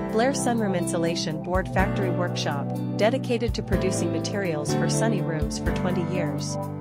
Blair Sunroom Insulation Board Factory Workshop, dedicated to producing materials for sunny rooms for 20 years.